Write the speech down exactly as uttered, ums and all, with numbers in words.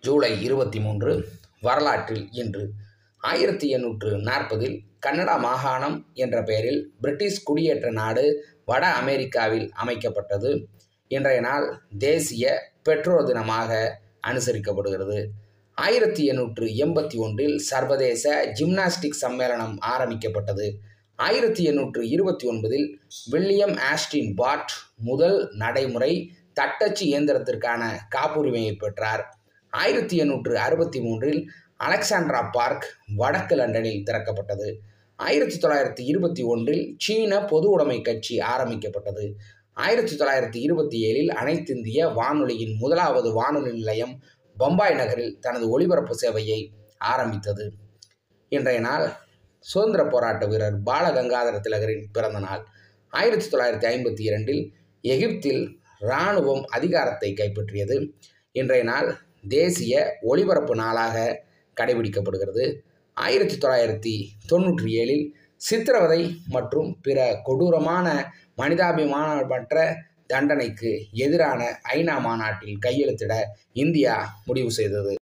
ஜூலை இருபத்தி மூன்று வரலாற்றில் இன்று ஆயிரத்தி எண்ணூற்று நாற்பதில் கனடா மாகாணம் என்ற பெயரில் பிரிட்டிஷ் குடியேற்ற நாடு வட அமெரிக்காவில் அமைக்கப்பட்டது. இன்றைய நாள் தேசிய பெற்றோர் தினமாக அனுசரிக்கப்படுகிறது. ஆயிரத்தி எண்ணூற்று எண்பத்தி ஒன்றில் சர்வதேச ஜிம்னாஸ்டிக் சம்மேளனம் ஆரம்பிக்கப்பட்டது. ஆயிரத்தி எண்ணூற்று இருபத்தி ஒன்பதில் வில்லியம் ஆஸ்டின் பாட் முதல் நடைமுறை தட்டச்சு இயந்திரத்திற்கான காப்புரிமையை பெற்றார். ஆயிரத்தி எண்ணூற்று அறுபத்தி மூன்றில் அலெக்சாண்ட்ரா பார்க் வடக்கு லண்டனில் திறக்கப்பட்டது. ஆயிரத்தி தொள்ளாயிரத்தி இருபத்தி ஒன்றில் சீன பொது உடைமை கட்சி ஆரம்பிக்கப்பட்டது. ஆயிரத்தி தொள்ளாயிரத்தி இருபத்தி ஏழில் அனைத்திந்திய வானொலியின் முதலாவது வானொலி நிலையம் பம்பாய் நகரில் தனது ஒலிபரப்பு சேவையை ஆரம்பித்தது. இன்றைய நாள் சுதந்திர போராட்ட வீரர் பாலகங்காதர திலகரின் பிறந்த நாள். ஆயிரத்தி தொள்ளாயிரத்தி ஐம்பத்தி இரண்டில் எகிப்தில் இராணுவம் அதிகாரத்தை கைப்பற்றியது. இன்றைய நாள் தேசிய ஒலிபரப்பு நாளாக கடைபிடிக்கப்படுகிறது. ஆயிரத்தி தொள்ளாயிரத்தி தொண்ணூற்றி ஏழில் சித்திரவதை மற்றும் பிற கொடூரமான மனிதாபிமானமற்ற தண்டனைக்கு எதிரான ஐநா மாநாட்டில் கையெழுத்திட இந்தியா முடிவு செய்தது.